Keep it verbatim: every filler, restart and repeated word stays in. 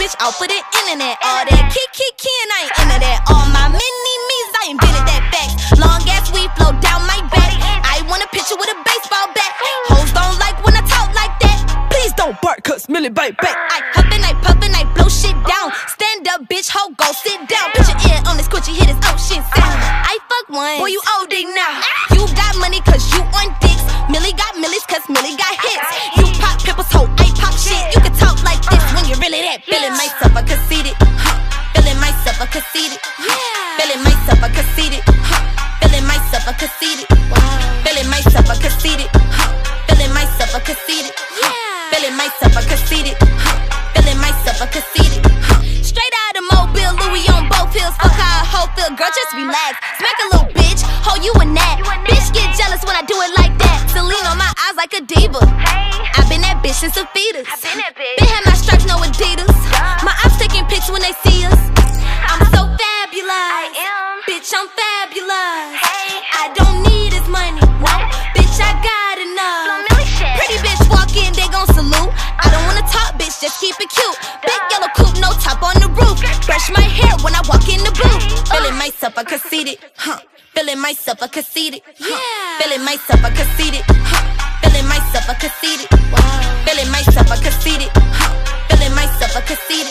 bitch off of the internet. All that kick, kick, and I ain't into that. All my mini-me's, I invented that fact. Long ass weed flow down my back. I want a picture with a baseball bat. Hoes don't like when I talk like that. Please don't bark, cause Millie bite back. I huff and I puff and I blow shit down. Stand up, bitch, ho, go sit down. Put your ear on this coochie, hit his ocean sound. I fuck one, boy, you O D now. You got money cause you on dicks. Millie got millies cause Millie got hits. You pop pimples, ho, I pop shit. You can talk like this when you're really that. Feeling myself, a conceited. Feeling myself, a conceited. Feeling myself, a conceited. Feeling myself, a conceited. Feeling myself, a conceited. Feeling myself, a conceited. Feeling myself, a conceited. Feeling myself, a conceited. Straight out of Mobile, Louis on both heels. Fuck how a hoe feel, girl, just relax. Smack a little bitch, ho, you a gnat. Bitch get jealous when I do it like that. Celine on my eyes like a diva. I been that bitch since a fetus. Been had my stripes, no Adidas. My ops taking pics when they see us. I'm so fabulous. Bitch, I'm fabulous. I don't need his money. Bitch, I got enough. Pretty bitch walk in, they gon' salute. I don't wanna talk, bitch, just keep it cute. Big yellow coupe, no top on the roof. Brush my hair when I walk in the booth. Feeling myself, I conceited, huh? Feeling myself, I conceited, huh? Feeling myself, I conceited, huh? Feeling myself, I conceited, feeling myself, I conceited, huh? Feeling myself, I conceited.